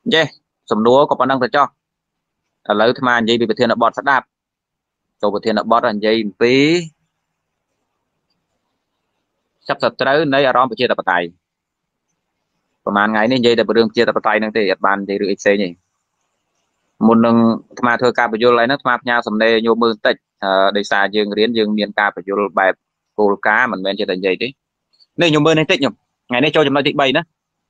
Dê, sầm đúa có bản năng thật cho. Ở lấy tham ăn dây bị thiên là bọt sát đạp. Chỗ bị thiên là bọt là dây phí sắp sắp tới nơi ở rong bị chia tập tài.ประมาณไงนี่dây đã bị đường chia tập tài năng thì bàn dây được xe nhỉ. Một nâng tham ăn thôi ca bị vô lấy nó tham ăn nhau sầm nê nhô mưa tịch. Để xa dương riêng dương miền ca bị vô bài cô cá mình bên chia thành dây đấy. Này nhô mưa này tích nhỉ. Ngày nay cho chúng nó tích bay đó.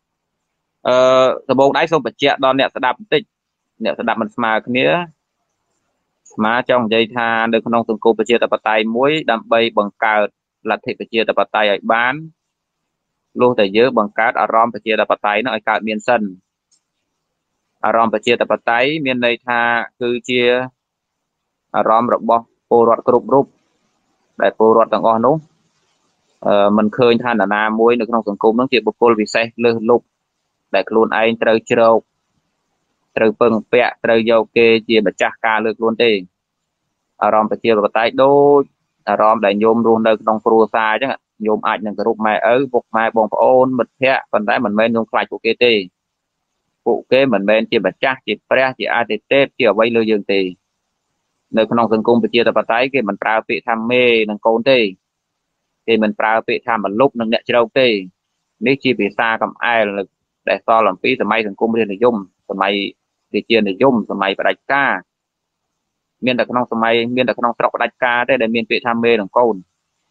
Từ bộ đáy xong bị chia đòn nẹt sẽ đạp tích. Nẹt sẽ đạp mình mà nghĩa mà trong dây tha được không từng cô chia tập tay muối đâm bay bằng cào là thịt chia tập tay ở bán luôn tại dưới bằng cát ở rom chia tập tay nó ở cào miền sân ở rom chia tập tay miền đây tha cứ chia ở rom rộng bo ô rọt group group đại ô rọt tầng on đúng mình khơi than là na muối được không từng cô nó chia bột cô vì say lư lục đại luôn ai trời trâu trời bừng pẹ trời dâu kê chia bạch cha ca lược luôn đi ở rom chia tập tay đôi ròm đại nhôm luôn nơi trong cua xa chứ nhôm ảnh những cái rụp mày ở buộc mày bông ôn bật thẻ phần đấy mình men nhôm phải của kia tì cụ kế mình men chỉ bật chắc chỉ pre chỉ ai tết chỉ ở quay lư dương tì nơi trong rừng cung bị chia tập tay cái mình prao bị tham mê nâng côn tì thì mình prao bị tham một lúc nâng nhẹ đâu tì nếu chỉ bị xa cầm ai là để so làm phí thì may rừng cung thì dùng thì mày thì chia thì dùng thì mày phải đánh ca miền đặc nông sớm miền đặc nông sọc đại ca đây để miền việt tham mê đồng cồn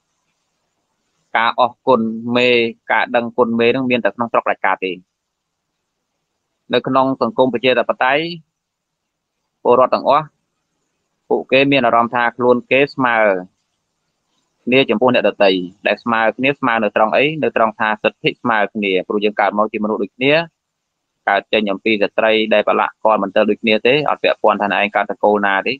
cá ở cồn mê cá đằng cồn mê đang miền đặc nông sọc đại ca thì nơi nông sông công bị chia tập tay bộ rọt tầng ó phụ kế miền là rom tha luôn kế smile nia chấm pôn để đợt tây để smile nia smile nơi trong ấy nơi trong tha sật thích smile nia pro dương cả mau chỉ một được nia cả trên nhầm pi giật tây đây bà lạ còn mình tơ được nia thế ở phía quan thành anh cả tờ cô na đấy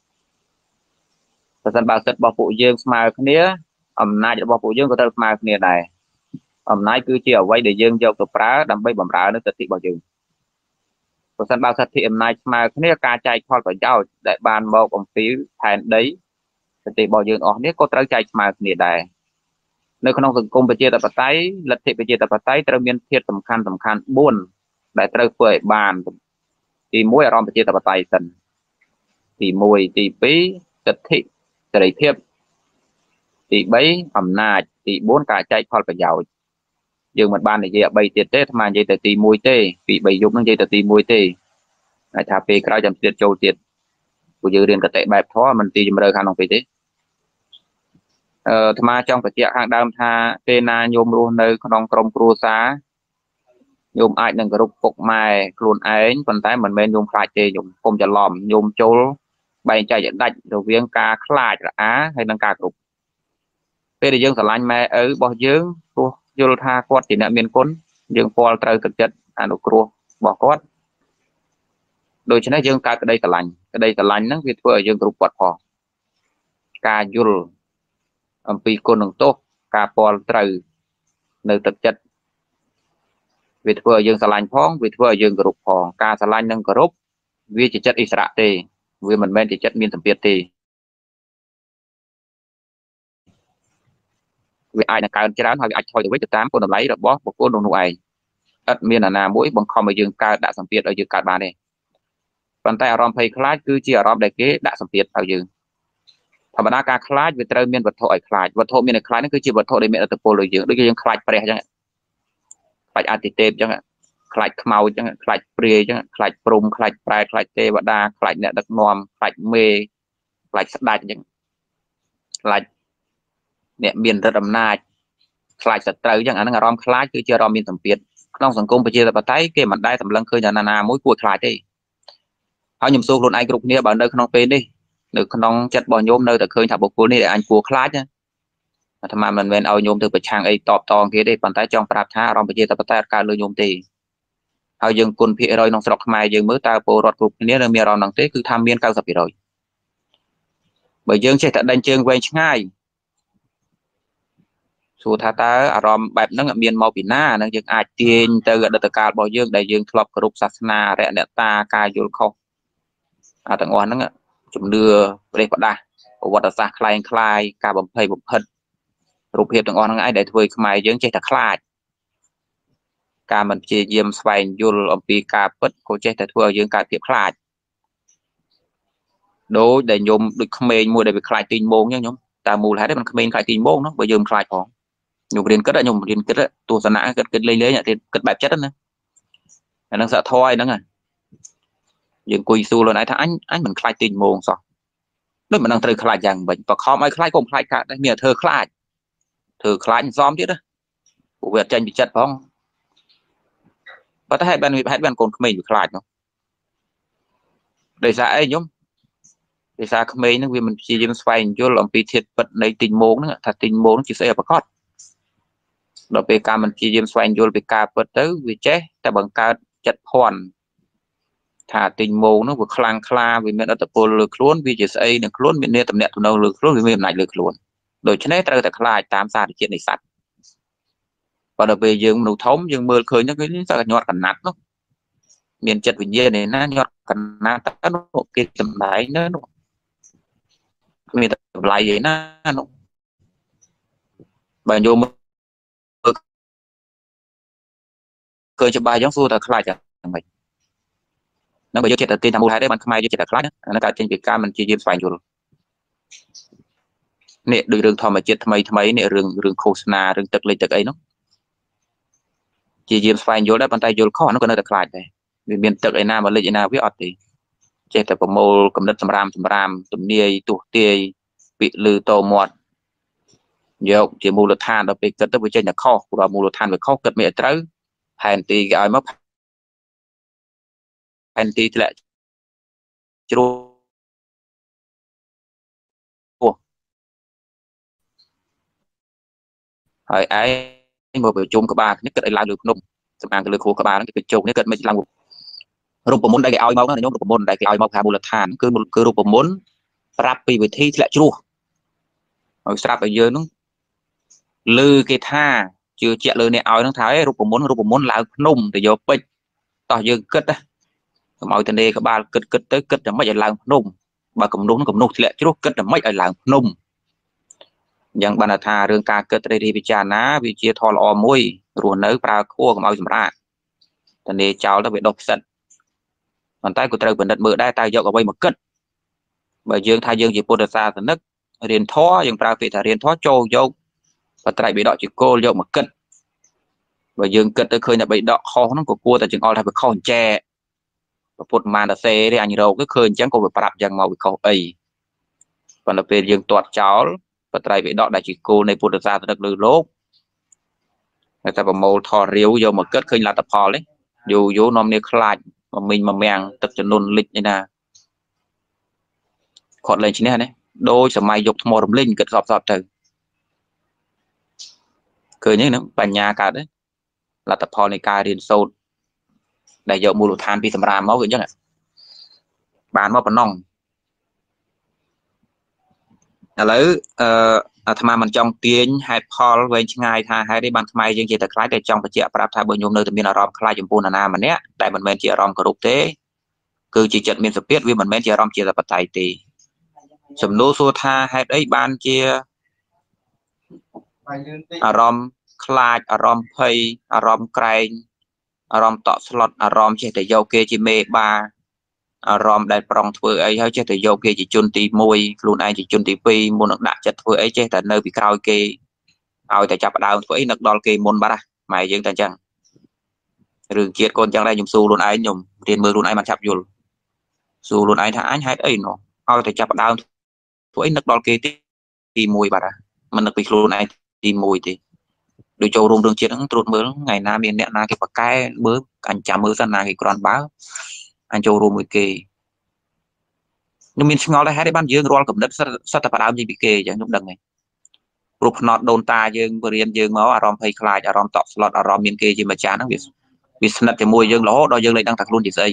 sân bao sật bao phụ dương smile nia nay cho bao phụ dương có tơ smile nia này nay cứ chiều quay để dương cho tập ra đâm bay bầm ra nó tật thị bảo dương sân bao sật thị nay mà nia ca chạy khoa phải giao để bàn bao công phí thành đấy thì bảo dương ở nia có tới chạy mà nia này nơi không từng công bị chia tập tay lật thị bị chia tập tay trở miên thiệt tầm khăn buồn để trở phơi bàn thì mỗi rom bị chia tập tay tần thì mùi thì phí tật thị để thiệp thì bấy nai thì bốn cả chạy khoa phải giàu dương một ban này dễ bay tiệt tết mà dây tì mùi tê bị bay dục nó dây tì mùi tê này thà phê cái trong tiệt châu tiệt của dương điền cái tệ bẹp thó mình tì rơi khăn lòng phê tê mà trong cái chuyện hàng đam tha tên na nhôm luôn nơi trong trong cua xá nhôm ai đừng có rục phục mài luôn ấy còn tay mình bên nhôm phải tê nhôm không cho lòm nhôm châu bay chạy dẫn đạch rồi viên ca khai á hay đang ca cục phê để dương sờ lanh mẹ ở bỏ dương vô tha quát thì nợ miền cốn dương Paul trời thực chất anh được cua bỏ quát đôi chân dương ca cái đây cả lành nó việc vừa dương group quát phò ca vô pi côn đồng tốt ca Paul trời nơi thực chất việc vừa dương sờ lanh phong việc vừa dương group phò ca sờ lanh nâng group vì chỉ chất Israel thì vì mình bên chỉ chất miền thẩm biệt thì vì ai là cao chán hoặc ai thôi được với chữ tám con đồng lấy rồi bó một con đồng nuôi ất miền là nào mỗi bằng không mà dương cao đã thẩm biệt ở dương cao bàn này bàn tay rom pay class cứ chỉ rom đại kế đã thẩm biệt ở dương thẩm đa ca class về trời miền vật thổ class vật thổ miền class nó cứ chỉ vật thổ để miền ở tập pol rồi dương đôi khi dương class pre chẳng hạn class antitep chẳng hạn class màu chẳng hạn class pre chẳng hạn class prom class pre class te vật đa class nẹt đặc nom class mê class sắt đai chẳng class nẹt miền rất đậm nai class sắt trời chẳng hạn nó rom class cứ chỉ rom miền thẩm biệt trongสังคมไปเจอแต่ปัจจัยเกี่ยมันได้สำลังเคยนานามุ้ยปวดคลายได้เอาหยุ่มสู้คนไอ้กรุ๊ปนี้แบบเดินขนมเป็นดิหรือขนมจัดบ่อโยมเดินแต่เคยทำบุกคนนี่để anhปวดคลายเนี่ยทำไมมันเป็นเอาโยมถึงไปช่างไอ้ตอบตองkiaดิปัจจัยจองปราบท้าเราไปเจอแต่ปัจจัยการเลยโยมตีเอายังคนพี่รอยน้องสลอกทำไมยังมือตาโปรดกรุ๊ปนี้เรามีเราหนังเต้คือทำเมียนเก้าสิบปีrồi bởi dương sẽ tận đánh chương quenง่ายสูทาตาอารมณ์แบบนั้นมีนมอปีหน้านั่งยังอาจเตียนเตอร์ดัตการบ่ยังได้ยังทลบกรุบศาสนาแระเนตากายยุลเขาต่างวันนั้นจุ่มเรือเรียกว่าวัฏศาสตร์คลายคลายการบ่มเพยบ่มเพลิดรูปเพียบต่างวันนั้นไอ้ได้ถวยขมายยังใจตะคลาดការមិនព្យាយាមស្វែងយល់អំពីការពិតក៏ចេះតែធ្វើឲ្យយើងកើតភាពខ្លាចដូចដែលញោមដូចក្មេងមួយដែលវាខ្លាចទីងមងអញ្ចឹងញោមតើមូលហេតុហ្នឹងมันក្មេងខ្លាចទីងមងនោះបើយើងខ្លាចផងញោមរៀនគិតញោមរៀនគិតទស្សនៈគិតលេងលេងគិតបែបចិត្តណាអាហ្នឹងសត្វធម៌ហ្នឹងយើងអង្គុយសួរខ្លួនឯងថាអញមិនខ្លាចទីងមងសោះដូចមិនដឹងត្រូវខ្លាចយ៉ាងម៉េចបខំឲ្យខ្លាចក៏មិនខ្លាចកើតដែរមានតែធ្វើខ្លាចសំទៀតណាពួកវាអត់ចាញ់ពីចិត្តផងប៉ុន្តែហេតុបានកូនក្មេងវាខ្លាចនោះដោយសារអីញោមដោយសារក្មេងហ្នឹងវាមិនព្យាយាមស្វែងយល់អំពីធាតុពិតនៃទីងមងហ្នឹងថាទីងមងជាស្អីប្រកបដល់ពេលការមិនព្យាយាមស្វែងយល់ពីការពិតទៅវាចេះតែបង្កើតចិត្តភ័ន្តថាទីងមងហ្នឹងវាខ្លាំងក្លាវាមានអត្តពលលើខ្លួនវាជាស្អីនឹងខ្លួនមានអ្នកតំណែងទំនងលើខ្លួនវាមានអំណាចលើខ្លួនដូច្នេះត្រូវតែខ្លាចតាមសារជាតិនៃសត្វបើដល់ពេលយើងមនុស្សធំយើងមើលឃើញហ្នឹងគឺសឹកញាត់កណាត់នោះមានចិត្តវិញ្ញាណឯណាញាត់កណាត់ទៅនោះគេសម្ដែងនៅនោះមានតម្លៃឯណានោះបើយកមើលឃើញច្បាស់អញ្ចឹងសួរថាខ្លាចយ៉ាងម៉េចហ្នឹងបើយកចិត្តទៅទាញថាមូលហេតុទេបានខ្មែរយកចិត្តតែខ្លាចអានោះកើតចេញពីការមិនជាយាមស្វែងយល់នេះដូចរឿងធម្មជាតិថ្មីនេះរឿងឃោសនារឿងទឹកលេខទឹកអីនោះជាយាមស្វែងយល់ដែរប៉ុន្តែយល់ខុសនោះក៏នៅតែខ្លាចដែរវាមានទឹកឯណាមកលេខឯណាវាអត់ទេចេះតែប្រមូលកំណត់សម្រាមទំនាយទុះទាយពាក្យឮតមាត់យកជាមូលដ្ឋានដល់ពេលគិតទៅវាចេញតែខុសព្រោះមូលដ្ឋានវាខុសគិតមិនឲ្យត្រូវផែនទីគេឲ្យមកផែនទីធ្លាក់ជ្រោះហើយឯងមកប្រជុំក្បាលនេះគិតឲ្យឡើងលើភ្នំសម្អាងទៅលើខួរក្បាលហ្នឹងគេជោគនេះគិតមិនឡើងរូបមន្តដែលគេឲ្យមកណាញោមរូបមន្តដែលគេឲ្យមកថាមូលដ្ឋានគឺរូបមន្តប្រាប់ពីវិធីធ្លាក់ជ្រោះឲ្យស្រាប់ឲ្យយើងហ្នឹងឮគេថាជឿជាក់លើអ្នកឲ្យហ្នឹងថារូបមន្តឡើងភ្នំទៅយកពេជ្រតោះយើងគិតកុំឲ្យតនេក្បាលគិតទៅគិតតែមិនឲ្យឡើងភ្នំបើគំនុះធ្លាក់ជ្រោះគិតតែមិនឲ្យឡើងភ្នំអញ្ចឹងបានថារឿងការគិតត្រីរីពិចារណាវាជាធម៌ល្អមួយរស់នៅប្រើខួរកុំឲ្យសម្រាកតនេចោលទៅវាដុសផ្សិតប៉ុន្តែក៏ត្រូវពិនិត្យមើលដែរតើយកអ្វីមកគិតបើយើងថាយើងជាពុទ្ធសាសនិករៀនធម៌យើងប្រើពាក្យថារៀនធម៌ចូលយកបត្រៃបិដកជាគោលយកមកគិតបើយើងគិតទៅឃើញតែបិដកខុសហ្នឹងក៏គួរតែចង្អុលថាវាខុសអញ្ចែពុទ្ធមានតែសេទេអញរោគគឺឃើញអញ្ចឹងក៏វាប្រាប់យ៉ាងមកវាខុសអីប៉ុន្តែពេលយើងទាត់ចោលបត្រៃបិដកដែលជាគោលនៃពុទ្ធសាសនិកលើលោកតែប្រមូលថតរាវយកមកគិតឃើញលទ្ធផលទេយូរនាំគ្នាខ្លាចមិញមួយមាំងទឹកចំនួនលិចឯណាគាត់លេងឈ្នះណាដោយសម័យយកថ្មរំលេងគិតសពទៅឃើញហ្នឹងបញ្ញាកើតទេលទ្ធផលនៃការរៀនសូត្រដែលយកមូលដ្ឋានពីសម្រាមមកគឺអញ្ចឹងបានមកប៉ុណ្ណឹងឥឡូវអាត្មាមិនចង់ទាញហេតុផលវែងឆ្ងាយថាហេតុអីបានខ្មែរយើងជាតែខ្លាចតែចង់បញ្ជាក់ប្រាប់ថាបើញោមនៅតែមានអារម្មណ៍ខ្លាចចំពោះនរណាម្នាក់តែមិនមែនជាអារម្មណ៍គោរពទេគឺជាចិត្តមានសពាតវាមិនមែនជាអារម្មណ៍ជាតបតៃទេសំណួរសួរថាហេតុអីបានជាអារម្មណ៍ខ្លាចអារម្មណ៍ភ័យអារម្មណ៍ក្រែងអារម្មណ៍តក់ស្លុតអារម្មណ៍ចេះតែយកគេជាមេបាអារម្មណ៍ដែលប្រងធ្វើអីហើយចេះតែយកគេជាជនទី1ខ្លួនឯងជាជនទី2មុននឹងដាក់ចិត្តធ្វើអីចេះតែនៅពីក្រោយគេឲ្យតែចាប់ដើមធ្វើអីនឹកដល់គេមុនបាត់ម៉ែយើងតែអញ្ចឹងរឿងជាតិកូនអញ្ចឹងដែរខ្ញុំសួរខ្លួនឯងខ្ញុំរៀនមើលខ្លួនឯងបានចាប់យល់សួរខ្លួនឯងថាអញហេតុអីនោះឲ្យតែចាប់ដើមធ្វើអីនឹកដល់គេទី1បាត់មិននឹកពីខ្លួនឯងទី1ទេដូចចូលរួមរឿងជាតិហ្នឹងត្រួតមើលថ្ងៃណាមានអ្នកណាគេប្រកែមើលអញចាំមើលសិនណាគេក្រាន់បើអញចូលរួមមួយគេខ្ញុំមានឆ្ងល់ដែរហេតុអីបានយើងរាល់កំណត់សិតតែផ្ដើមពីគេអញ្ចឹងខ្ញុំដឹងហើយព្រោះផ្នត់ដូនតាយើងបរៀនយើងមកអារម្មណ៍ភ័យខ្លាចអារម្មណ៍តក់ស្លុតអារម្មណ៍មានគេជាម្ចាស់ហ្នឹងវាស្និទ្ធជាមួយយើងរហូតដល់យើងលែងដឹងថាខ្លួនជាស្អី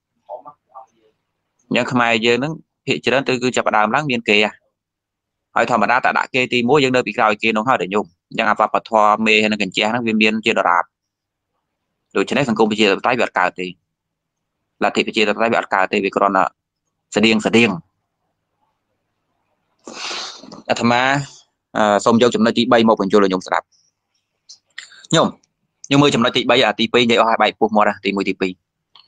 អញ្ចឹងខ្មែរយើងហ្នឹងភាគច្រើនទៅគឺចាប់ផ្ដើមឡើងមានគេហើយធម្មតាតែដាក់គេទី1យើងនៅពីក្រោយគេនោះហើយតែញោមអញ្ចឹងអបបធម៌មេហើយនឹងកញ្ចេះហ្នឹងវាមានជាដរាបដូច្នេះសង្គមប្រជាធិបតេយ្យវាអត់កើតទេលទ្ធិប្រជាធិបតេយ្យវាអត់កើតទេវាគ្រាន់តែស្តៀងអាត្មាសូមយកចំណុចទី3មកបញ្យល់ឲ្យញោមស្ដាប់ញោម nhưng mớiចំណុចទី3អាទី2និយាយអស់ហើយបែកពុះមកណាទី1ទី2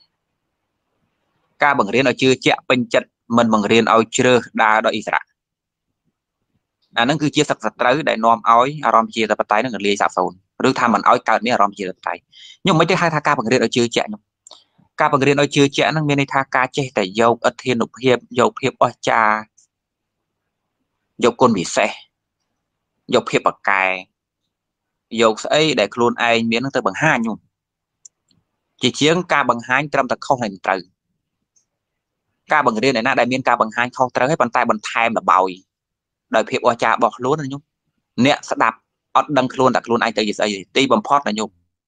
ការបង្រៀនឲ្យជឿជាក់ពេញចិត្តមិនបង្រៀនឲ្យជ្រើសដើរដោយអិសរៈអាហ្នឹងគឺជាសក្តិសត្រូវដែលនាំឲ្យអារម្មណ៍ជាតបតៃនឹងលាយសាបសូន្យឬថាមិនឲ្យកើតមានអារម្មណ៍ជាតបតៃខ្ញុំមិនទេហៅថាការបង្រៀនឲ្យជឿជាក់ខ្ញុំការបង្រៀនឲ្យជឿជាក់ហ្នឹងមានន័យថាការចេះតែយកអធិនុភាពយកភាពអស្ចារ្យយកគុណពិសេសយកភាពបកែយកស្អីដែលខ្លួនឯងមានទៅបង្ហាញខ្ញុំជាជាងការបង្ហាញត្រឹមតែខុសហើយមិនត្រូវការបង្រៀនឯណាដែលមានការបង្ហាញខុសត្រូវហើយប៉ុន្តែបន្ថែមលបោយដោយភាពអស្ចារ្យរបស់ខ្លួនណាខ្ញុំអ្នកស្ដាប់អត់ដឹងខ្លួនតែខ្លួនឯងទៅជាស្អីទីបំផុតណាខ្ញុំ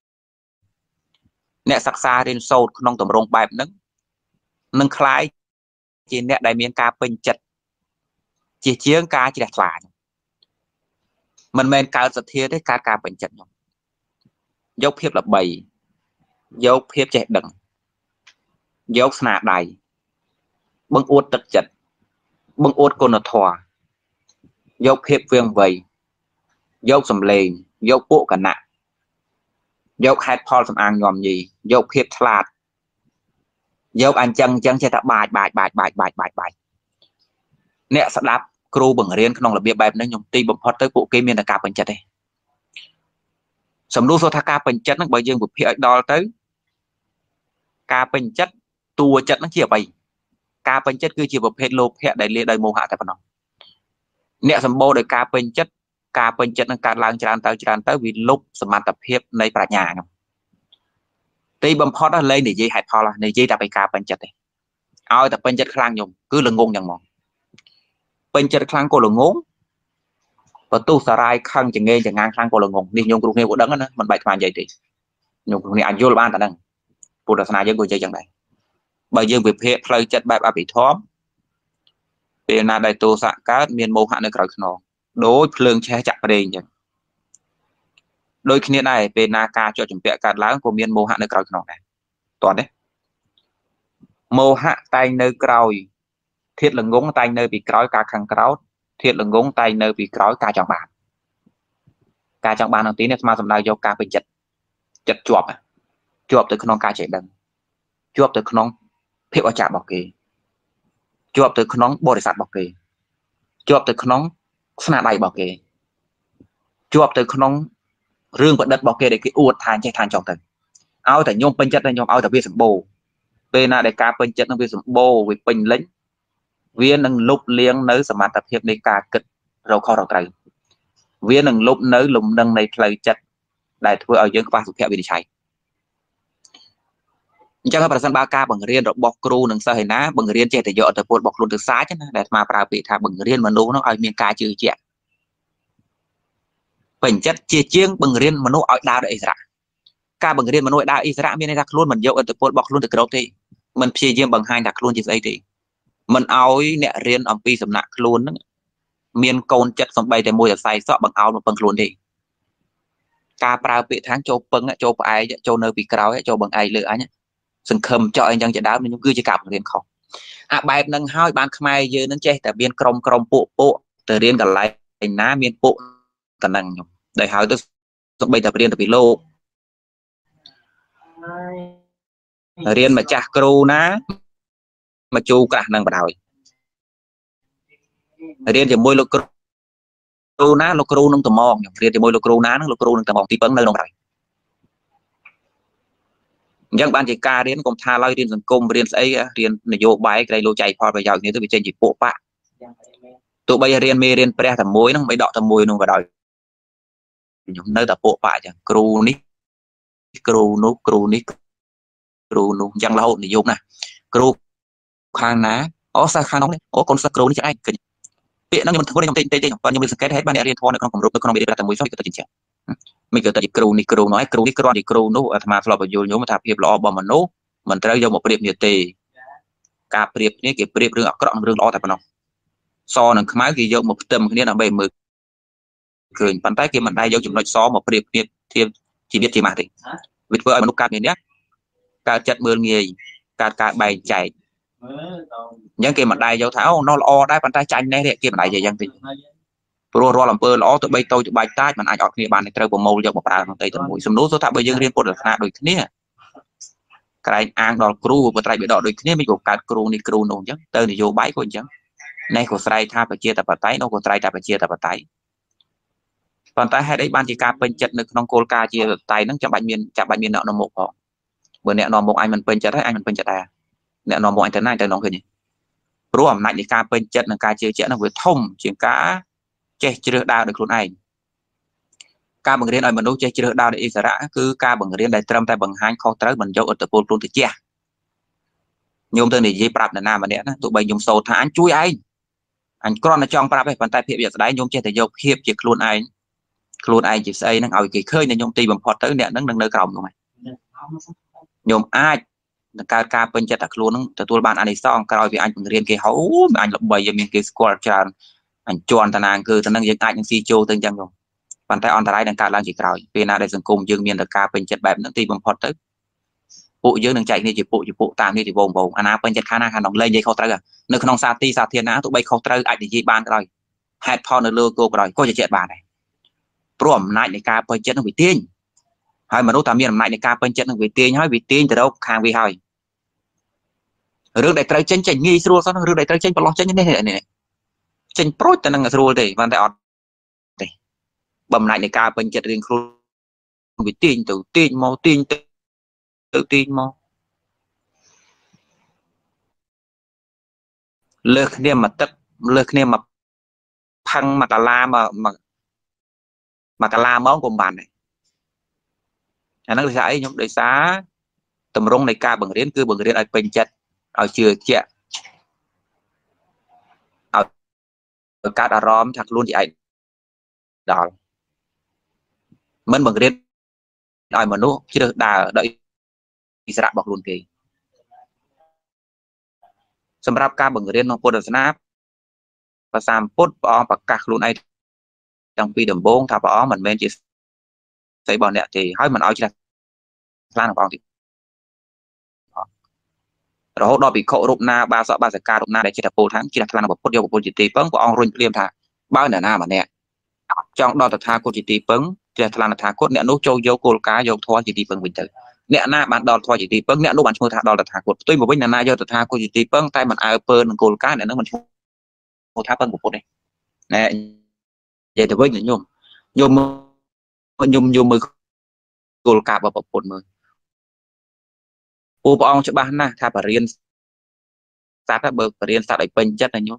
អ្នកសិក្សារៀនសូត្រក្នុងទម្រង់បែបហ្នឹងនឹងคล้ายជាអ្នកដែលមានការពេញចិត្តជាជាងការជ្រះថ្លាមិនមែនកើតសទ្ធាទេកើតការពេញចិត្តខ្ញុំយកភាពល្បីយកភាពចេះដឹងយកស្នាដៃបង្អួតទឹកចិត្តបង្អួតគុណធម៌យកភាពវៀងវៃយកសម្លេងយកពួកគណៈយកហេតុផលសំអាងញោមញីយកភាពឆ្លាតយកអញ្ចឹងចេះតែបាចអ្នកស្ដាប់គ្រូបង្រៀនក្នុងរបៀបបែបនេះខ្ញុំទីបំផុតទៅពួកគេមានតែការពេញចិត្តទេសំដៅសួរថាការពេញចិត្តហ្នឹងបើយើងវិភាគឲ្យដល់ទៅការពេញចិត្តតួចិត្តហ្នឹងជាអ្វីការពេញចិត្តគឺជាប្រភេទលោភៈដែលលាយដោយមោហៈតែប៉ុណ្ណោះអ្នកសម្បូរដោយការពេញចិត្តនឹងកើតឡើងច្រើនទៅវាលុបសមត្ថភាពនៃប្រាជ្ញាខ្ញុំទីបំផុតលែងនិយាយហេតុផលនិយាយតែពីការពេញចិត្តទេឲ្យតែពេញចិត្តខ្លាំងខ្ញុំគឺល្ងងយ៉ាងហ្មងពេញចិត្តខ្លាំងក៏ល្ងងបន្ទុះសារាយខឹងចងេងចងាងខ្លាំងក៏ល្ងងនេះខ្ញុំគ្រូគ្នាក៏ដឹងណាមិនបាច់ថ្មនិយាយទេខ្ញុំគ្រូគ្នាអាចយល់បានតែហ្នឹងពុទ្ធសាសនាយើងក៏និយាយចឹងដែរបើយើងវិភាគផ្លូវចិត្តបែបអភិធម្មពេលណាដែលទោសៈកើតមានមោហៈនៅក្រៅខ្នងដូចភ្លើងឆេះចាក់ប្រេងចឹងដូចគ្នាដែរពេលណាការជាប់ចម្ពាក់កើតឡើងក៏មានមោហៈនៅក្រៅខ្នងដែរតោះទេមោហៈតែងនៅក្រោយធាតុល្ងងតែងនៅពីក្រោយការខឹងក្រោធធាតុល្ងងតែងនៅពីក្រោយការចង់បានក្នុងទីនេះស្មាសំដៅយកការពេញចិត្តជាប់ទៅក្នុងការចេះដឹងជាប់ទៅក្នុងភាពអស្ចារ្យរបស់គេជាប់ទៅក្នុងបរិស័ទរបស់គេជាប់ទៅក្នុងស្នាដៃរបស់គេជាប់ទៅក្នុងរឿងប្រឌិតរបស់គេដែលគេអួតថាចេះថាចង់ទៅឲ្យតែខ្ញុំពេញចិត្តតែខ្ញុំឲ្យតែវាសម្បូរពេលណាដែលការពេញចិត្តនឹងវាសម្បូរវាពេញលេញវានឹងលុបលាងនៅសមត្ថភាពនៃការគិតរកខុសរកត្រូវវានឹងលុបនៅលំនឹងនៃផ្លូវចិត្តដែលធ្វើឲ្យយើងខ្វះសុភវិនិច្ឆ័យអញ្ចឹងប្រសិនបើការបង្រៀនរបស់គ្រូនិងសិស្សឯណាបង្រៀនចេះតែយកអត្តពលរបស់ខ្លួនទៅសាចណាដែលអាត្មាប្រើពាក្យថាបង្រៀនមនុស្សនោះឲ្យមានការជឿជាក់ពេញចិត្តជាជាងបង្រៀនមនុស្សឲ្យដើរដោយឥស្សរៈការបង្រៀនមនុស្សឲ្យដើរឥស្សរៈមានន័យថាខ្លួនមិនយកអត្តពលរបស់ខ្លួនទៅគ្រប់ទេមិនព្យាយាមបង្ហាញថាខ្លួនជាស្អីទេមិនឲ្យអ្នករៀនអំពីសំណាក់ខ្លួនហ្នឹងមានកូនចិត្តសំបីតែមួយសរសៃសក់បង្អោនមកពឹងខ្លួនទេការប្រើពាក្យថាចូលពឹងចូលផ្អែកចូលនៅពីក្រោយចូលបង្អែកលើអញសង្ឃឹមចោលអីចឹងជាដើមខ្ញុំគឺជាការបង្រៀនខុសអាបែបហ្នឹងហើយបានខ្មែរយើងនឹងចេះតែមានក្រុមពួកទៅរៀនកន្លែងណាមានពួកតំណឹងខ្ញុំដែលហៅទៅសំបីតែរៀនទៅពីលោករៀនម្ចាស់គ្រូណាមកជួក្រាស់នឹងបដ ாய் រៀនជាមួយលោកគ្រូណាលោកគ្រូនឹងត្មងខ្ញុំរៀនជាមួយលោកគ្រូណានឹងលោកគ្រូនឹងត្មងទីពឹងនៅក្នុងបដ ாய் អញ្ចឹងបានជាការរៀនកុំថាឡើយរៀនសង្គមរៀនស្អីរៀននយោបាយក្រៃលោចៃផលប្រយោជន៍នេះទៅវាចេញជាពួកបកទោះបីរៀនមេរៀនព្រះតែមួយហ្នឹងមិនដកតែមួយនោះក៏ដោយខ្ញុំនៅតែពួកបកអញ្ចឹងគ្រូនេះគ្រូនោះគ្រូនេះគ្រូនោះអញ្ចឹងរហូតនិយមណាគ្រូខាងណាអូសិស្សខាងនោះអូកូនសិស្សគ្រូនេះចឹងឯងពាក្យហ្នឹងខ្ញុំធ្វើខ្ញុំតិចប៉ុន្តែខ្ញុំមានសង្កេតហេតុបានអ្នករៀនធម៌នៅក្នុងគម្រប់នៅក្នុងមេរៀនតែមួយសោះគឺទៅជាមិនគឺទៅជាគ្រូនេះគ្រូនោះឯងគ្រូនេះគ្រាន់តែគ្រូនោះអាត្មាធ្លាប់បញ្យល់ញោមថាភាពល្អរបស់មនុស្សមិនត្រូវយកមកប្រៀបគ្នាទេការប្រៀបគ្នាគេប្រៀបរឿងអាក្រក់និងរឿងល្អតែប៉ុណ្ណោះសនិងខ្មៅគេយកមកផ្ទឹមគ្នាដើម្បីមើលឃើញប៉ុន្តែគេមិនដែលយកចំណុចសមកប្រៀបគ្នាធៀបជីវិតជាម៉ាស់ទេវាធ្វើឲ្យមនុស្សកើតមាននេះកើតចិត្តមើលងាយកើតបែកចែកអញ្ចឹងគេមិនដែលយកថាអូនោះល្អដែរប៉ុន្តែចាញ់នេះគេមិនដែលនិយាយយ៉ាងទេព្រោះរាល់អំពើល្អទៅបីតូចទៅបាច់តាចมันអាចអត់គ្នាបានត្រូវប្រមូលយកមកប្រើក្នុងទីទៅមួយសំណួរថាបើយើងរៀនពុទ្ធសាសនាដូចគ្នាក្រែងអាងដល់គ្រូបត្រៃបិដកដូចគ្នាមិនក៏កើតគ្រូនេះគ្រូនោះអញ្ចឹងទៅនយោបាយក៏អញ្ចឹងនេះក៏ស្រ័យថាប្រជាធិបតេយ្យនោះក៏ស្រ័យថាប្រជាធិបតេយ្យប៉ុន្តែហេតុអីបានជាការពេញចិត្តនៅក្នុងគោលការណ៍ជាតៃហ្នឹងចាំបាច់មានអ្នកនាំមុខផងបើអ្នកនាំមុខអញមិនពេញចិត្តហើយអញមិនពេញចិត្តដែរអ្នកនាំមុខអញទៅណាទៅនងឃើញព្រោះអំណាចនៃការពេញចិត្តនិងការជឿជាក់ហ្នឹងវាធំជាងការចេះជ្រើសដើរដោយខ្លួនឯងការបង្រៀនឲ្យមនុស្សចេះជ្រើសដើរដោយឥស្សរៈគឺការបង្រៀនដែលត្រឹមតែបង្ហាញខុសត្រូវមិនយកឥទ្ធិពលខ្លួនទៅជះញោមទៅនិយាយប្រាប់នរណាម្នាក់ណាទោះបីញោមសូត្រថាអញជួយឯងអញគ្រាន់តែចង់ប្រាប់ទេប៉ុន្តែភាពជាក់ស្ដែងញោមចេះតែយកភាពជាខ្លួនឯងជាស្អីហ្នឹងឲ្យគេឃើញតែញោមទីបំផុតទៅអ្នកហ្នឹងនឹងនៅក្រោមញោមហើយញោមអាចនឹងកើតការពេញចិត្តតែខ្លួនហ្នឹងទទួលបានអានិសង្សក្រោយពីអញបង្រៀនគេហៅអញល្បីមានគេស្គាល់ច្រើនអញជន់តាណាគឺទៅនឹងយើងអាចនឹងស៊ីចូលទៅអញ្ចឹងញោមប៉ុន្តែអន្តរាយនឹងកើតឡើងជាក្រោយពេលណាដែលសង្គមយើងមានតែការពេញចិត្តបែបហ្នឹងទីបំផុតទៅពួកយើងនឹងចែកគ្នាជាពួកតាមនេះជាបងអាណាពេញចិត្តខាងណាខាងនោះលេងនិយាយខុសត្រូវនៅក្នុងសាធារណៈទោះបីខុសត្រូវអាចនិយាយបានក្រោយហេតុផលនៅលើគោលក្រោយក៏ជាបានដែរព្រោះអំណាចនៃការពេញចិត្តនឹងវាទាញហើយមនុស្សតែមានអំណាចនៃការពេញចិត្តនឹងវាទាញហើយវាទាញទៅរកខាងវាហើយរឿងដែលត្រូវចេញងាយស្រួលសោះរឿងដែលត្រូវចេញប្រឡោះចេញនេះចេញប្រូចតែនឹងស្រួលទេប៉ុន្តែអត់ទេបំណាច់នៃការពេញចិត្តរៀងខ្លួនវាទាញទៅទាញមកទាញទៅទាញមកលើសគ្នាមកទឹកលើសគ្នាមកផឹងមកកាឡាមកកាឡាមកក៏មិនបានដែរអាហ្នឹងដោយសារអីខ្ញុំដោយសារតម្រង់នៃការបង្រៀនគឺបង្រៀនឲ្យពេញចិត្តឲ្យជឿជាក់ឲ្យកើតអារម្មណ៍ថាខ្លួនជាឯកដល់មិនបង្រៀនឲ្យមនុស្សជ្រើសដើរដោយឥស្សរៈរបស់ខ្លួនគេសម្រាប់ការបង្រៀនក្នុងពុទ្ធសាសនាភាសាពុទ្ធព្រះអង្គប្រកាសខ្លួនឯងតាំងពីដំបូងថាព្រះអង្គមិនមែនជាស្អីរបស់អ្នកទេហើយមិនឲ្យជ្រះថ្លានឹងព្រះអង្គទេរហូតដល់ភិក្ខុរូបណាបាសកបាសិការូបណាដែលចិត្តពលថាជ្រះថ្លានឹងពុទ្ធយកពុទ្ធជាទីពឹងព្រះអង្គរុញភ្លាមថាបើនរណាម្នាក់ចង់ដល់តថាគតជាទីពឹងជ្រះថ្លានឹងតថាគតអ្នកនោះចូលយកគោលការណ៍យកធម៌ជាទីពឹងវិញទៅអ្នកណាបានដល់ធម៌ជាទីពឹងអ្នកនោះបានឈ្មោះថាដល់តថាគតផ្ទុយមកវិញអ្នកណាយកតថាគតជាទីពឹងតែមិនអើពើនឹងគោលការណ៍អ្នកនោះមិនឈ្មោះថាពឹងពុទ្ធទេណែនិយាយទៅវិញញោមមើលគោលការណ៍របស់ពុទ្ធមើលព្រះអង្គច្បាស់ណាស់ថាបរិញ្ញាសត្វបើបរិញ្ញាសត្វឲ្យពេញចិត្តណាញោម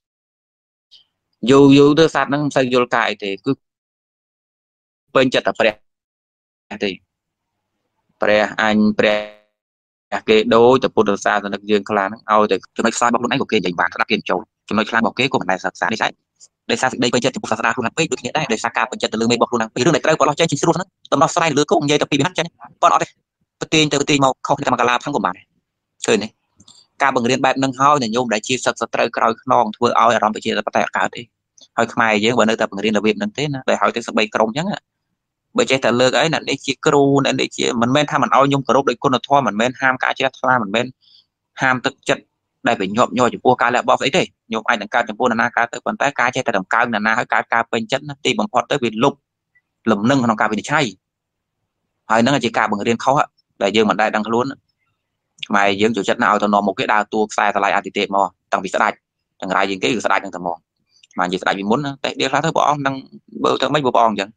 យូរទៅសត្វហ្នឹងមិនសូវយល់កាយទេគឺពេញចិត្តតែព្រះទេព្រះអញព្រះគេដូចទៅពុទ្ធសាសនិកយើងខ្លះហ្នឹងឲ្យតែចំណុចខ្សោយរបស់ខ្លួនឯងក៏គេនិយាយបានស្ដាប់គេចូលចំណុចខ្លាំងរបស់គេក៏មិនដែលសិក្សានេះស្អីដោយសារសេចក្តីពេញចិត្តចំពោះសាសនាខ្លួនឯងពេកដូចគ្នាដែរដោយសារការពេញចិត្តទៅលើមេរបស់ខ្លួនឯងពីរឿងដែលត្រូវក៏លោះចេញជាស្រួលហ្នឹងដំណោះស្រាយលើគោកនិយាយតែពីវាហ្នឹងចេញប៉ុន្តែអត់ទេប្រទៀងទៅប្រទៀងមកខុសគ្នាមកកាលាផឹងក៏បានដែរឃើញទេការបង្រៀនបែបហ្នឹងហើយញោមដែលជាសឹកសត្រូវក្រោយខ្នងធ្វើឲ្យអារម្មណ៍ប្រជាធិបតេយ្យកើតទេហើយខ្មែរយើងបើនៅតែបង្រៀនរបៀបហ្នឹងទេណាដែលឲ្យតែស្បីក្រុមអញ្ចឹងបើចេះតែលើកអីអ្នកនេះជាគ្រូអ្នកនេះជាមិនមែនថាមិនឲ្យខ្ញុំគោរពដោយគុណធម៌មិនមែនហាមការជ្រះថ្លាមិនមែនហាមទឹកចិត្តដែលវាញាប់ញ័រចំពោះការលះបង់ស្អីទេខ្ញុំអាចនឹងកើតចំពោះនរណាកើតទៅប៉ុន្តែការចេះតែតម្កើងនរណាឲ្យកើតការពេញចិត្តណាទីបំផុតទៅវាលុបលំនឹងក្នុងការវិនិច្ឆ័យហើយនឹងជាការបង្រៀនខុសដែលយើងមិនដែលដឹងខ្លួនខ្មែរយើងចូលចិត្តណាឲ្យទៅនាំមកគេដើរតួខ្សែតម្លៃអតិទេពមកតាំងពីស្ដាច់ចង្រៃយើងគេគឺស្ដាច់នឹងតែមកមកនិយាយស្ដាច់ពីមុនតែដៀលខ្លះទៅព្រះអង្គនឹងបើទៅមិនព្រះអង្គអញ្ចឹង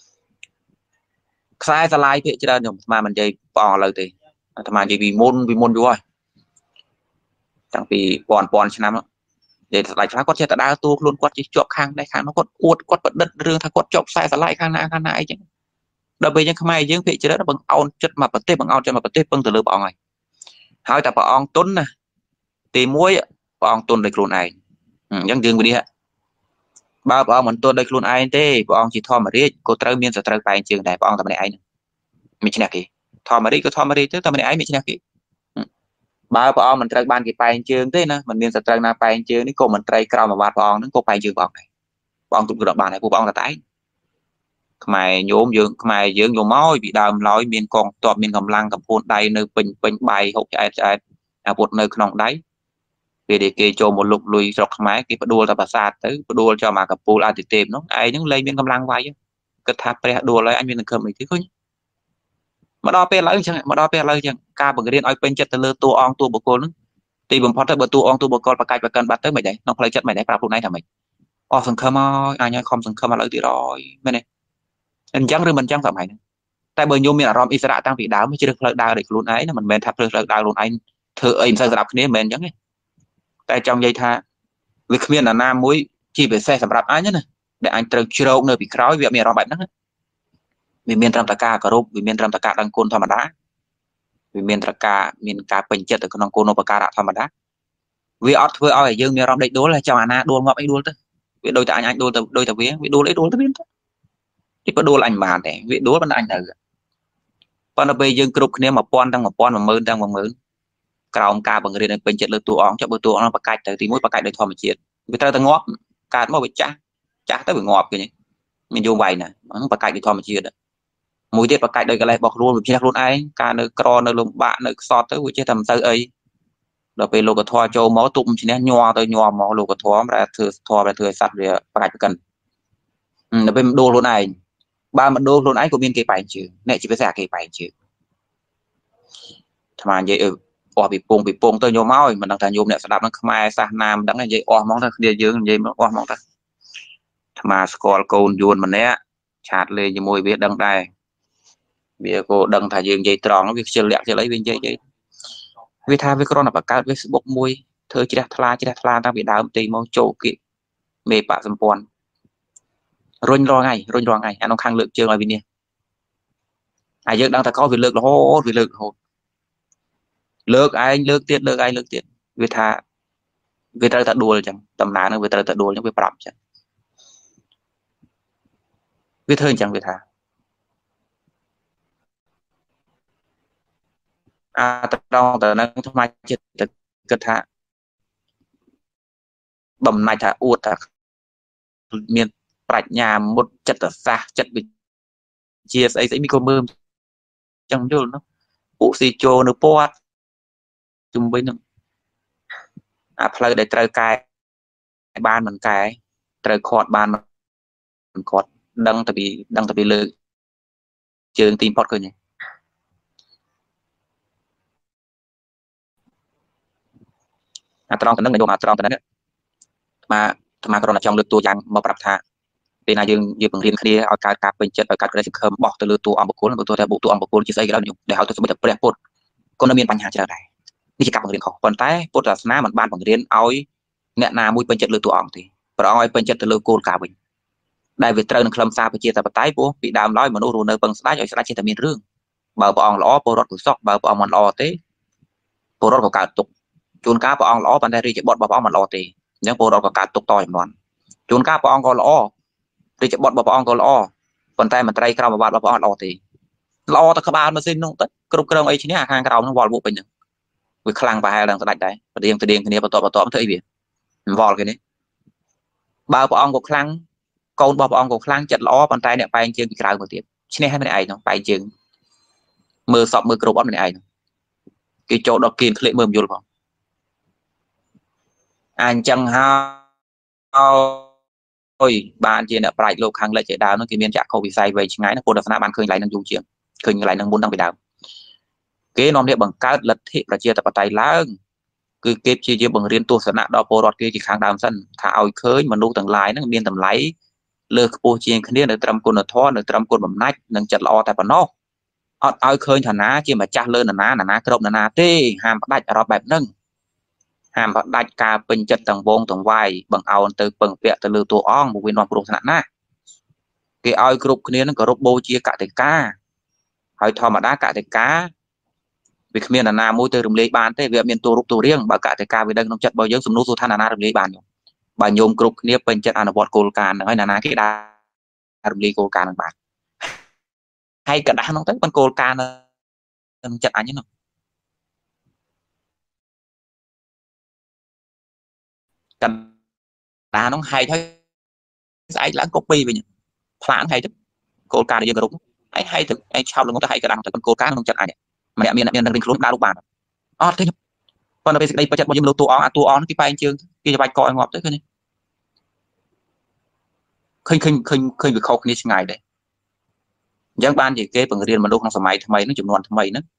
ខ្សែតម្លៃភាគច្រើនខ្ញុំអាត្មាមិននិយាយព្រះអង្គឥឡូវទេអាត្មានិយាយពីមុនយូរហើយតាំងពីពាន់ឆ្នាំនិយាយស្ដាច់ខ្លះគាត់ចេះតែដើរតួខ្លួនគាត់ជាជាប់ខាងដែរខាងនោះគាត់អួតគាត់ប្រឌិតរឿងថាគាត់ជាប់ខ្សែតម្លៃខាងណាអីចឹងដល់ពេលយើងខ្មែរយើងភាគច្រើនបង្អោនចិត្តមកប្រទេសពឹងទៅលើព្រះអង្គហើយតែព្រះអង្គទុនណាទី1ព្រះអង្គទុនដោយខ្លួនឯងអញ្ចឹងយើងវិនិច្ឆ័យបើព្រះអង្គមិនទុនដោយខ្លួនឯងទេព្រះអង្គជាធម្មរាជក៏ត្រូវមានសត្រូវបែងជើងដែរព្រះអង្គតែម្នាក់ឯងមិនឈ្នះគេធម្មរាជក៏ធម្មរាជទៅតែម្នាក់ឯងមិនឈ្នះគេបើព្រះអង្គមិនត្រូវបានគេបែងជើងទេណាមិនមានសត្រូវណាបែងជើងនេះក៏មន្ត្រីក្រមអាវ៉ាត់ព្រះអង្គហ្នឹងក៏បែងជើងព្រះអង្គដែរព្រះអង្គទុនក៏បានដែរពួកព្រះអង្គតែឯងខ្មែរញោមយើងខ្មែរយើងយកមកពីដើមឡើយមានកងទ័ពមានកម្លាំងកំពូនដៃនៅពេញបាយហុកឆ្អែតអាវុធនៅក្នុងដៃ vì để kê cho một lục lùi sọc máy cái đua ta bà xa tới đua cho mà cặp pool thì tìm nó ai những lấy miếng cầm lăng vai cái tháp pre đua lấy anh miếng cầm mình thứ không mà đo pe lấy chẳng mà đo pe lấy chẳng ca bằng cái điện oi bên chất từ lơ tua ong tua bồ cô nữa thì bấm phật tới bờ tua ong tua bồ cô và cài và cần bắt tới mày đấy nó lấy chất mày đấy vào lúc này thằng mày sừng khơm ơi ai nhá không sừng khơm mà lấy thì rồi bên này anh chẳng rồi mình chẳng phải mày tại bởi nhôm miền Rom Israel tăng vị đáo mới chưa được lợi đào để luôn ấy là mình men tháp lợi đào luôn anh thử anh sao đạp cái này men chẳng ấy tại trong dây tha việc miền là nam muối chỉ về xe sắm đạp ai nhất này để anhត្រូវជ្រោកនៅពីក្រោយវាមានអារម្មណ៍បែបហ្នឹងវាមានត្រឹមតែការគោរពវាមានត្រឹមតែការដឹងគុណធម្មតាវាមានត្រការមានការពេញចិត្តទៅក្នុងគុណឧបការៈធម្មតាវាអត់ធ្វើឲ្យយើងមានអារម្មណ៍ដេកដួលហើយចង់អាណាដួលងាប់អីដួលទៅវាដូចតែអញដួលទៅដូចតែវាដួលអីដួលទៅវាទីបើដួលអញបានតែវាដួលមិនអញទៅប៉ុន្តែពេលយើងគ្រប់គ្នា1000ទាំង1000 10000ទាំង10000ក្រោមការបង្រៀនឲ្យពេញចិត្តលើតួអង្គចុះបើតួអង្គបកាច់ទៅទី1បកាច់ដោយធម្មជាតិវាត្រូវតែងាប់កើតមកវាចាស់ទៅវាងាប់គេមានយូរវាយណាបកាច់ដោយធម្មជាតិមួយទៀតបកាច់ដោយកលេសរបស់ខ្លួនវាឈ្នះខ្លួនឯងការនៅក្រនៅលំបាកនៅខ្សត់ទៅវាចេះតែមិនទៅអីដល់ពេលលោកធម៌ចូលមកទុកឈ្នះញ័រទៅញ័រមកលោកធម៌តែធ្វើធម៌តែធ្វើឲ្យសត្វវាបកាច់ប្រកិនដល់ពេលមិនដួលខ្លួនឯងបើមិនដួលខ្លួនឯងក៏មានគេបែកជើងអ្នកជាភាសាគេបែកជើងអាត្មានិយាយអស់ពីពងទៅញោមមកមិនដឹងថាញោមអ្នកស្ដាប់នឹងខ្មែរសាសនាមិនដឹងនិយាយអស់ហ្មងទៅគ្នាយើងនិយាយមកអស់ហ្មងទៅអាត្មាស្គាល់កូនយួនម្នាក់ឆាតលេងជាមួយវាដឹងដែរវាក៏ដឹងថាយើងនិយាយត្រង់វាខ្ជិលលាក់ខ្ជិលអីវានិយាយវាថាវាគ្រាន់តែបង្កើត Facebook មួយធ្វើជ្រះថ្លាតាំងពីដើមទីមកចូលគៀកមេបកសម្ព័ន្ធរុញរងថ្ងៃអានោះខាងលើកជើងឲ្យវានេះហើយយើងដឹងថាកោវាលើករហូតលើកឯងលើកទៀតវាថាវាត្រូវតែដួលអញ្ចឹងដំណើរហ្នឹងវាត្រូវតែដួលអញ្ចឹងវាប្រាប់អញ្ចឹងវាធ្វើអញ្ចឹងវាថាត្រង់តែនឹងថ្មចិត្តគិតថាបំណាច់ថាអួតថាមានប្រាជ្ញាមុតចិត្តសាស្ត្រចិត្តវិទ្យាស្អីមានក៏មើលចឹងយល់នោះពួកស៊ីជោនៅពាត់ជំវិញនឹងអាផ្លូវដែលត្រូវកែបានមិនកែត្រូវខាត់បានមិនខាត់ដឹងតែពីលើជើងទីផុតឃើញទេអាត្រង់ទៅនឹងខ្ញុំអាត្រង់ទៅនឹងអាគ្រាន់តែចង់លើកតួយ៉ាងមកប្រាប់ថាពេលណាយើងបង្រៀនគ្នាឲ្យកើតការពេញចិត្តឲ្យកើតក្តីសង្ឃឹមបោះទៅលើតួអង្គបុគ្គលបើទោះតែបុគ្គលអង្គបុគ្គលជាស្អីក៏ដោយដែលហៅទៅសម្បត្តិព្រះពុទ្ធក៏នៅមានបញ្ហាច្រើនដែរនេះជាការបង្រៀនខុសប៉ុន្តែពុទ្ធសាសនាមិនបានបង្រៀនឲ្យអ្នកណាមួយពេញចិត្តលើតួអង្គទេព្រះអង្គឲ្យពេញចិត្តទៅលើគោលការណ៍វិញដែលវាត្រូវនឹងខ្លឹមសារប្រជាធិបតេយ្យពោះពីដើមឡើយមនុស្សរស់នៅពឹងស្ដាយឲ្យស្ដាយចេះតែមានរឿងបើព្រះអង្គល្អពលរដ្ឋក៏សុខបើព្រះអង្គមិនល្អទេពលរដ្ឋក៏កើតទុក្ខជួនកាលព្រះអង្គល្អប៉ុន្តែរាជបុត្ររបស់ព្រះអង្គមិនល្អទេអញ្ចឹងពលរដ្ឋក៏កើតទុក្ខតចំនួនជួនកាលព្រះអង្គក៏ល្អរាជបុត្ររបស់ព្រះអង្គក៏ល្អប៉ុន្តែមន្ត្រីក្រមអាវ៉ាត់របស់ព្រះអង្គល្អទេល្អតែក្បាលម៉ាស៊ីននោះទៅគ្រប់គ្រងអីឈ្នះអាខាងក្រោមនោះវល់ពួកពេញហ្នឹងវាខ្លាំងប្រហែលដល់ស្ដាច់ដែរប្រទៀងគ្នាបន្តធ្វើអីវាវល់គេនេះបើព្រះអង្គក៏ខ្លាំងកូនរបស់ព្រះអង្គក៏ខ្លាំងចិត្តល្អប៉ុន្តែអ្នកបែងជើងពីក្រៅមកទៀតឈ្នះហើយម្នាក់ឯងនោះបែងជើងមើលសពមើលគ្រប់អត់ម្នាក់ឯងគេចូលដល់គៀនក្លេកមើលមិនយល់ផងអញ្ចឹងហើយបានជាអ្នកប្រាជ្ញលោកខាងលិចជាដើមនោះគេមានចក្ខុវិស័យវែងឆ្ងាយណាពុទ្ធសាសនាបានឃើញកន្លែងនឹងយូរជាងឃើញកន្លែងនឹងមុនតាំងពីដើមគេនាំគ្នាបង្កើតលទ្ធិប្រជាធិបតេយ្យឡើងគឺគេព្យាយាមបង្រៀនទស្សនៈដល់ពលរដ្ឋគេជាខាងដើមសិនថាឲ្យឃើញមនុស្សទាំងឡាយហ្នឹងមានតម្លៃលើខ្ពស់ជាងគ្នានៅត្រឹមគុណធម៌នៅត្រឹមគុណបំណាច់និងចិត្តល្អតែប៉ុណ្ណោះអត់ឲ្យឃើញឋានៈជាម្ចាស់លើនរណាគ្រប់នរណាទេហាមផ្ដាច់អារម្មណ៍បែបហ្នឹងហាមផ្ដាច់ការពេញចិត្តទាំងវងទាំងវាយបង្អោនទៅពឹងពាក់ទៅលើតួអង្គមកវានាំគ្រោះថ្នាក់ណាគេឲ្យគ្រប់គ្នានឹងគោរពបូជាកតិកាហើយធម្មតាកតិកាវាគ្មាននរណាមួយទៅរំលែកបានទេវាមានតួរូបតួរាងបើកតិកាវាដឹងក្នុងចិត្តរបស់យើងសំណួរសួរថានរណារំលែកបានបើញោមគ្រប់គ្នាពេញចិត្តអនុវត្តគោលការណ៍ហ្នឹងហើយនរណាគេដែលរំលែកគោលការណ៍ហ្នឹងបានហើយកដាស់ហ្នឹងទៅបានគោលការណ៍ក្នុងចិត្តអញហ្នឹងកណ្ដាស់ហ្នឹងហែកហើយស្អែកឡើងកូពីវិញផ្លានហែកទៅគោលការណ៍ដែលយើងគោរពហើយហែកទៅឯងឆោតលងទៅហែកកណ្ដាស់ទៅគោលការណ៍ក្នុងចិត្តអញម្នាក់មាននឹងរៀងខ្លួនដើររូបបានអត់ទេ còn là bây giờ đây bây giờ bao nhiêu tua on tua on cái bay chương kia cho bay coi ngọt đấy cái khinh khinh khinh khinh bị khâu như ngày đấy giang ban gì cái bằng riêng mà lúc trong sớm nó chụp non thay nó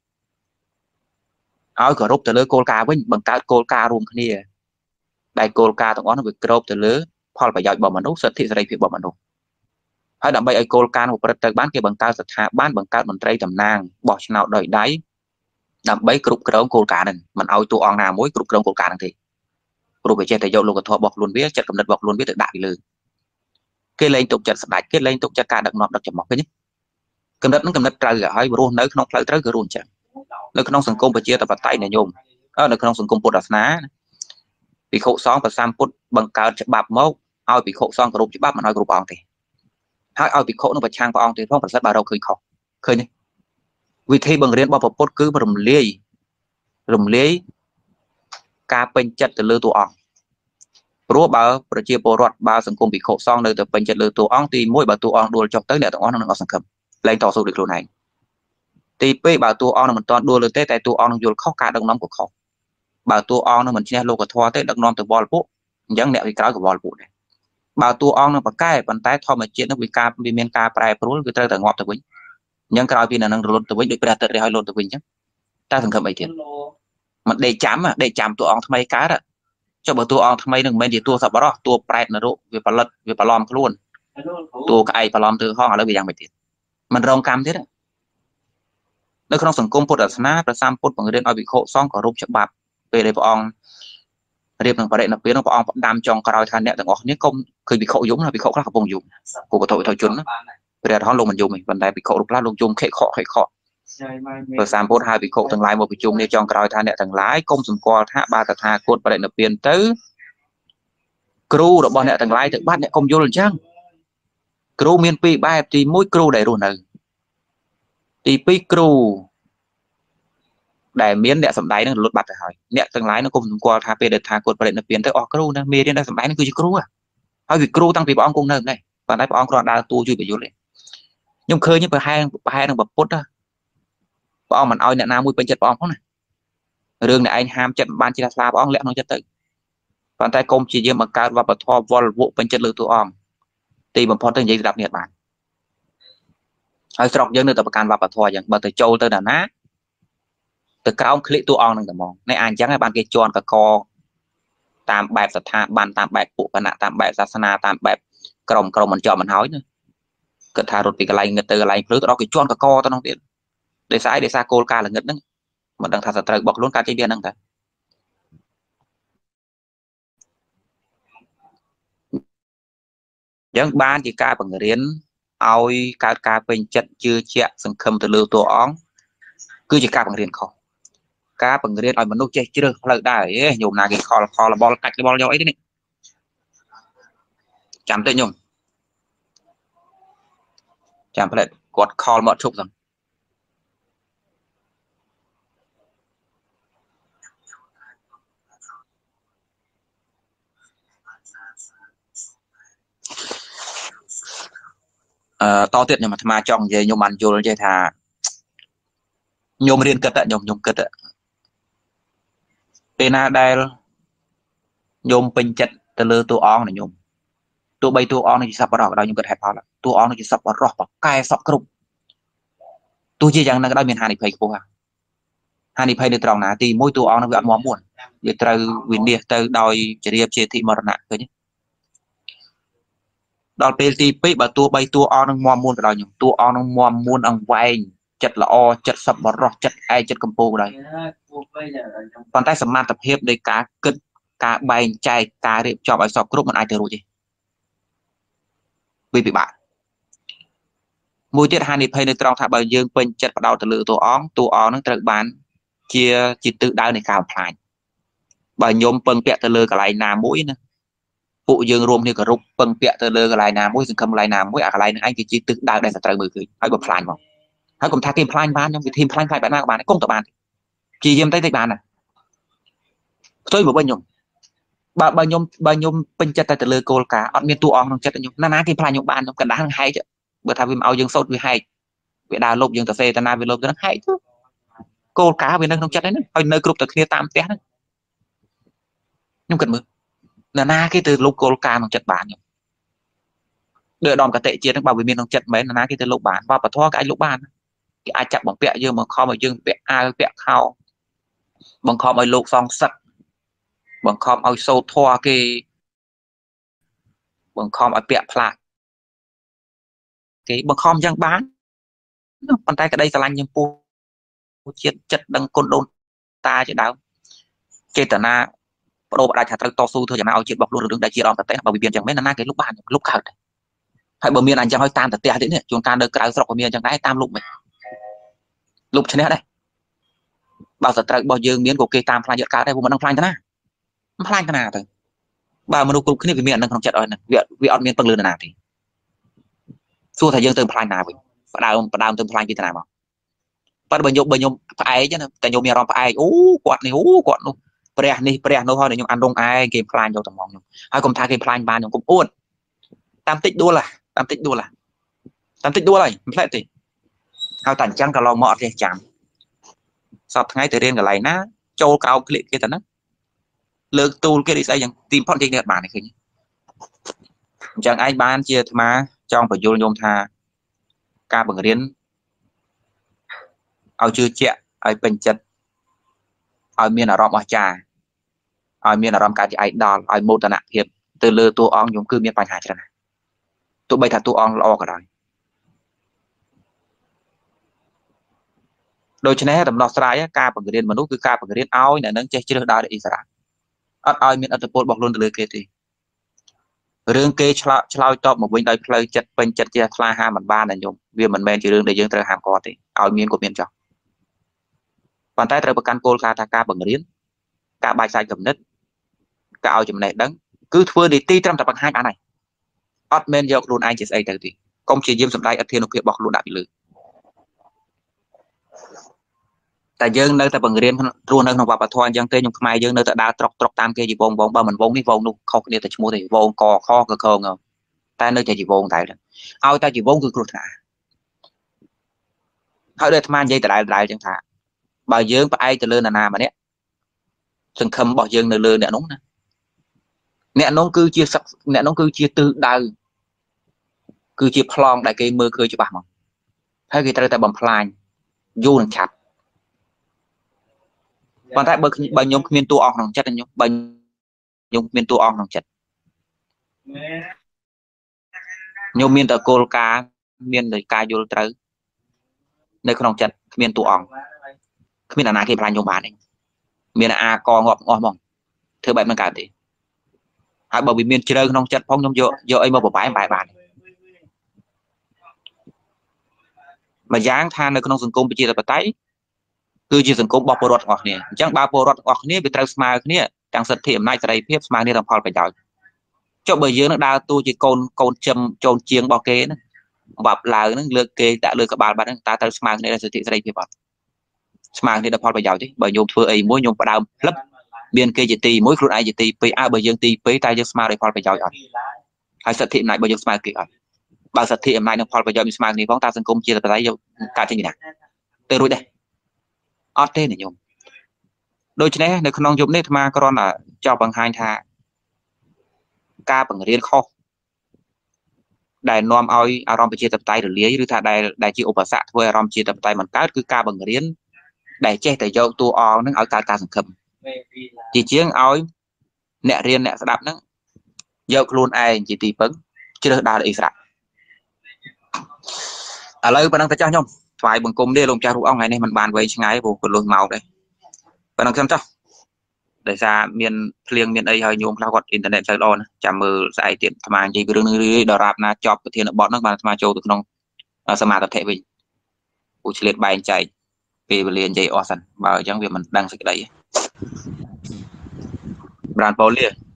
áo cờ rốt từ lưới cô ca với bằng cá cô ca luôn cái này đại cô ca tụi nó bị rốt từ lưới Paul phải dạy bỏ mình đúng sự thị ra việc bỏ mình đúng hay đậm bay ai cô ca mộtประbán kia bằng caoสถาบันbằng cao mình trai tầm nang bỏ nào đợi đáy đậm bay cục cái cô ca này mình ao tụ on nào mối cục cái cô ca này thì rồi phải chơi thể dục luôn cái thọ bọc luôn biết chặt cầm đất bọc luôn biết được đại lư cái lên tục chặt sạch cái lên tục chặt ca đặc nọ đặc chặt mọc cái nhé cầm đất trời ở hai bro nơi không phải trời cái luôn chẳng nơi không sừng công phải chia tập tay này nhôm ở nơi không sừng công bột ná bị khổ xóm và sam bột bằng cao chặt bạc máu ao bị khổ xóm group chặt bạc mà nói group on thì hai ao bị khổ nó phải trang vào on thì không phải rất bà đâu khơi khó khơi nhé vì thế bằng riêng bao bột cứ rùm lê ca bên chặt từ lư tụ onรู้บ่าวประชาชนรัฐบ่าวสังคมbị khổ xong nơi từ bên chân lừa tụ ong thì mỗi bảo tụ ong đua chọc tới để tụ ong nóสังคมlênต่อสู้được luôn này thì pe bảo tụ ong mình toàn đua lừa tới tại tụ ong nó vô khó cả đồng nóng của khó bảo tụ ong nó mình chỉ lô của thua tới đồng nóng từ bò phụ giống nẹo thì cái của bò phụ này bảo tụ ong nó bạc cái bàn tay thò mà chuyện nó bị ca bị miền ca prai pro cái tới từ ngọt từ vĩnh nhưng cái vì là năng luôn từ vĩnh được ra tới hai luôn từ vĩnh chứ taสังคมấy thiệt mà để chạm tụ ong thay cá đó cho bờตัวอองทำไมหนึ่งไม่ดีตัวสับปะรดตัวแปรนะรู้เวปลดเวปลอมขลุ่นตัวไก่ปลอมตัวห้องอะไรไปยังไม่ติดมันรองกรรมที่นั่นในขนมสังคมพุทธศาสนาประสามพุทธบังเรียนเอาวิโคซ่องกับรูปฉบับไปเลยพระองค์เรียบหนึ่งประเด็นนักเรียนพระองค์ดำจองกระไรทันเนี่ยแต่ออกนี้ก็เคยวิโคยุ่งนะวิโคข้ากับพงยุ่งกูก็ถอยจุนนะเรียนท้องลงมันยุ่งบันไดวิโครูปร่างลงยุ่งเขะเคาะประสามพุทธหายวิโคทั้งหลายหมดวิจุมเนี่ยจองกระไรทันเนี่ยทั้งหลายก้มสมกอท่าบาตถาโคตรประเด็นนักเรียนตื้อครูเราบอกเนี่ยต่างหลายถึงบ้านเนี่ยคงโยนจังครูเมียนปีใบตีมุ้ยครูได้รู้หนึ่งตีปีครูได้เมียนเนี่ยสมัยนั่นลดบัตรหายเนี่ยต่างหลายnó cùngกว่าท่าเปเดท่ากดประเด็นเปลี่ยนtớiออกครูนะเมียเนี่ยได้สมัยนั่นคือครูอ่ะเอาวิครูตั้งปีบ้องคงหนึ่งไงตอนนั้นบ้องกรอนดาวตัวช่วยไปยุ่งเลยยมเคยยังไปให้ทางแบบพุทธอ่ะบ้องมันเอาเนี่ยน้ำมุ้ยเป็นจัดบ้องเขาเนี่ยเรื่องเนี่ยไอ้ห้ามจัดบ้านจีราซาบ้องแล้วน้องจัดตึกตอนใต้กรมจีเยี่ยมการว่าปทวอลวุเป็นจัดเลือตัวอ่องตีบำพอตั้งใจดับเนี่ยบ้านไอ้สระยังนึกแต่ประการว่าปทวอย่างบัตรโจลตัวนั้นนะแต่กล้องคลิกตัวอ่องนั่งแต่มองในอ่านจังไอ้บ้านเกจรกับคอตามแบบศรัทธาบ้านตามแบบปุกณะตามแบบศาสนาตามแบบกรมมันจอมันห้อยเนี่ยเกิดทารถปีกอะไรเงินเตออะไรหรือตัวเราเกจรกับคอตัวน้องเตี้ยเดซ่าโกลกาหรือเงินนั่งมันดังทางสตรีบอกล้วนการใจเดียนนั่งแต่ยังบ้านที่กาบังเรียนเอาการเป็นจัดชื่อเชี่ยสังคมตะลือตัวอ้องคือจะกาบังเรียนเขากาบังเรียนเอามนุษย์เจ๊เจอเขาได้โยมนาเกคอละบอลกัดบอลย่อยนี่จำได้โยมจำไปเลยกดคอหมดชุกสั่งต่อเติมโยมมาจองเยโยมมันโยนเจธาโยมเรียนกัดโยมกัดเป็นอะไรโยมเป็นจัดตะลือตัวอ้องนะโยมตัวใบตัวอ้องนี่สับปะรดเราโยมกัดแทบพอละตัวอ้องนี่สับปะรดปากไก่สับกรุบตัวจีจังนั่นก็ได้มีฮานิเพย์กูฮะฮานิเพย์ในตรองนะตีมวยตัวอ้องนั่นแบบม้วนม้วนเดี๋ยวเตอวินเดียเตอดอยจะเรียบเชติมรณะเลยนี่ดอลเปตีปีแบบตัวใบตัวอ้องนั่งม้วนม้วนกับเราอยู่ตัวอ้องนั่งม้วนม้วนอังไวจัดละอจัดสับปะรดจัดไอจัดกำปูเลยตอนใต้สมาร์ทเพียบในการกึศการใบใจการเรียบจอบไอสอบกรุ๊ปมันไอเทอร์รู้จีวิบิบะมวยเจ็ดฮานิเพย์ในตรองถ้าใบยืงเป็นจัดประดาวตะลือตัวอ้องนั่งตระบานเชียจิตตึกดาวในการพลายใบยมเปิงเปียตะลือกับลายนามุ้ยนะปุยืงรวมที่กับรุปเปิงเปียตะลือกับลายนามุ้ยสังคมลายนามุ้ยอะไรนั่นไอ้จิตตึกดาวในสตรีมือคือให้แบบพลายมั้งให้ผมทาทีมพลายบ้านยังทีมพลายบ้านหน้าบ้านก้มตัวบ้านจีเยี่ยมใต้บ้านน่ะช่วยบอกใบยมใบยมเป็นจัดตะลือโกลกาอัดมีตัวอ้องต้องจัดยมนั่นนะทีมพลายยมบ้านต้องกันด้านให้จ้ะเมื่อทำวิมเอายังโซดวิให้เวลาลบยังตะเซตนาวิลบก็ต้องให้จ้ะโกลกาเป็นนั่งต้องจัดได้นั่นเอาเนยกรุ๊ปตะเคียนตามเตี้ยนั่น nhưng cần mơ là na cái từ lúc cô ca bằng chật bản nhỉ đợi đòn cả tệ chia nó bao vì miền trong chật mấy là na cái từ lúc bản và thoa cái lúc bản cái ai chặt bằng bẹ dương mà kho mà dương bẹ ai bẹ khao bằng kho mà lục song sắt bằng kho mà sâu thoa cái bằng kho mà bẹ phạt cái bằng kho giang bán bàn tay cái đây là lanh nhưng pu chết chật đằng côn đôn ta chứ đau cái tờ na đồ đại thà to su thôi chẳng nào chuyện bọc luôn được đại chia đòn tệ bảo vì biển chẳng mấy là na cái lúc bản lúc khởi hay bờ miền anh chẳng hơi tam tệ thế này chúng ta được cái sọc của miền chẳng cái tam lục mày lục thế này đây bao giờ bao giờ miền của cây tam phai nhựa cá đây vùng đang phai thế nào thôi bao mà đâu cũng cái này miền đang không chặt rồi này việc miền tầng lươn nào thì xua thời gian từng phai nào vậy bắt đầu từng phai như thế nào mà bắt bây nhung phai chứ tại nhung miền rong phai quạt luôn pre nó thôi để nhung ăn đông ai game phai cho tầm mong nhung ai cùng thay game phai ban nhung cũng ôn tam tích đua này phai thì hao tản trăng cả lòng mọt thì chẳng sập ngay từ đêm cả lại ná châu cao cái kia tận đó lược tu cái đi xây dựng tìm phong trên Nhật Bản này khi chẳng ai ban chia mà trong phải vô nhôm tha ca bằng riêng ao chưa chẹ ai bình chật ai miền ở rộng ở trà ai miền ở rộng cả thì ai đòn ai mô tả hiệp từ lừa tu ong nhung cư miền Bành Hải cho này tụi bây thật tu ong lo cả rồi đôi chân này tầm nó sai ca bằng riêng mà lúc cứ ca bằng riêng ao này nâng che chưa đào để ý ra ai miền ở tập bọc luôn từ kia thì riêng kê chlau top một bên đây plei chật bên chật chia thla ha mình ba này nhung vì mình men chỉ riêng để dương trời hàm co thì ao miền của miền chọc bàn tay trời bậc can cô ca bằng riêng ca bài sai cầm nứt ca ao chùm này đắng cứ thưa đi ti trăm tập bằng hai bạn này men dọc luôn anh chỉ xây từ thì công chỉ diêm sầm đai ở thiên lục bọc luôn đã bị lừa tại dương nơi ta bằng riêng luôn nơi học tập thoa dân tây nhung mai dương nơi ta đa trọc tam kia gì vòng ba mình vòng đi vòng luôn không kia ta mua thì vòng cò kho cơ khờ ngờ ta nơi chỉ vòng tại ao ta chỉ vòng cứ cột thả hỏi đây tham dây tại đại chẳng thả bà dương ai từ lơ là mà đấy sừng khâm bỏ dương nơi lơ nè nóng cứ chia sắc nè nóng cứ chia từ đào cứ chia plong đại cây mưa cười cho bà mà hay người ta bầm phai du chặt còn tại bởi nhung miền tu ong nòng chất nhung bởi nhung miền tu ong nòng chất nhung miền tờ cô cá miền đời ca vô tới nơi không nòng chất miền tu ong miền là cái plan nhung bán này miền a co ngọt mỏng thưa bạn mình cả thì bởi vì miền chơi nòng chất phong nhung vô ấy mà bài bản mà dáng than nơi không sừng cung bị chia tập tay cứ chỉ sừng cung bọc bột ngọt nè chẳng ba bột ngọt nè bị trâu smile nè đang sật thiểm này tại phép smile nè làm phò phải giỏi cho bởi dưới nó đa tu chỉ côn châm trôn chiêng bao kế nữa bập là nó lừa kê đã lừa các bạn ta tới smile này là sự thị đây thì bật smile này là phò phải giỏi chứ bởi nhung phơi ấy mỗi nhung vào đau lấp biên kê chỉ tì mỗi khuôn ai chỉ tì pa bởi dương tì tay dương smile để phò phải giỏi hay sật thiểm này bởi dương smile kì bao sật thiểm này nó phò phải giỏi smile này phóng ta sừng cung chia là phải lấy cả trên gì nè từ rồi đây ót thế này nhung đôi chân này không dùng nét mà con là cho bằng hai thà ca bằng riêng kho đại nom oi arom chia tập tay rồi lý như thà đại chịu bả sạ thôi arom chia tập tay mình cát cứ ca bằng riêng đại che tại dâu tu o nó ở ca sừng khầm chỉ chiếng oi nẹt riêng nẹt đạp nó dâu luôn ai chỉ tì phấn chưa được đào để sạ ở đây bạn đang cho nhung phải bằng cùng đi lồng cha rú ong này mình bàn với ngay vô luôn màu đây bạn đang xem cho để ra miền phliêng miền ấy hơi nhung lao gọt internet sai đòn chạm mờ giải tiện mà gì cứ đừng đò rạp na chọc cái thiên bọn nó mà châu từ nông sama tập thể mình u liệt bài chạy về liền chạy osan bảo chẳng việc mình đang dịch đấy brand poly